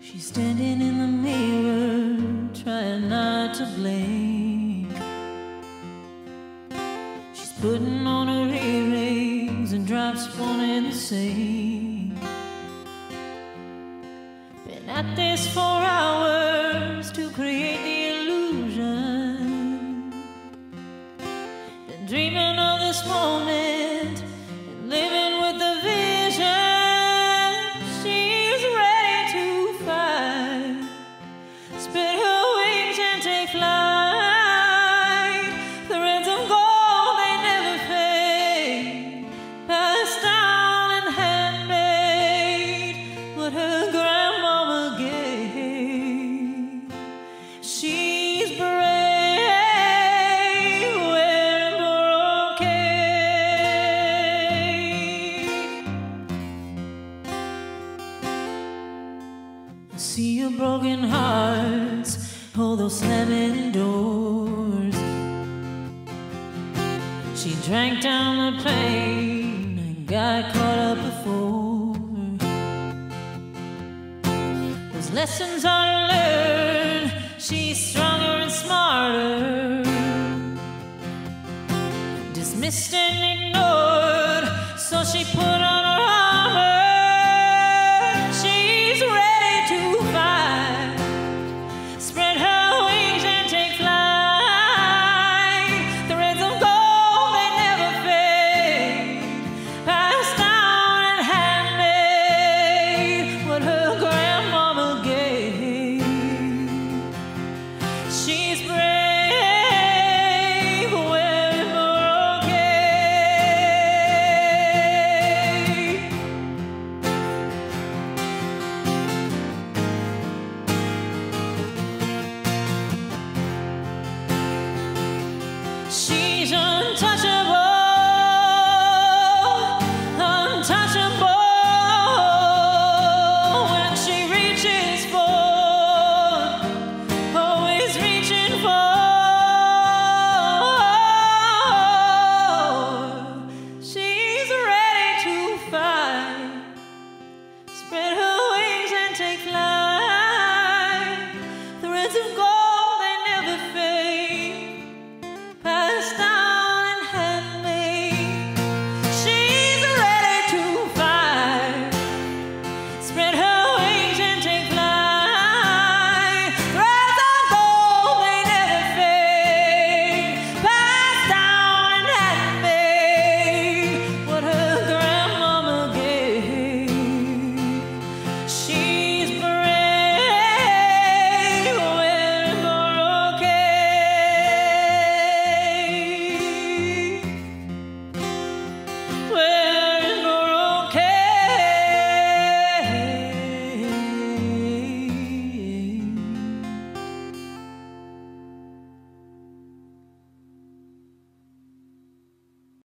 She's standing in the mirror, trying not to blink. She's putting on her earrings and drops one in the sink. Been at this for hours to create the illusion. Been dreaming of this moment and living with the vision. She's ready to fight, spread her wings and take flight. Threads of gold, they never fade, passed down and handmade, what her grandmama gave. She's brave, wearing brocade. I see your broken hearts, all those slamming doors. She drank down the plane and got caught up before. Those lessons are learned, she's stronger and smarter. Dismissed and ignored, so she put on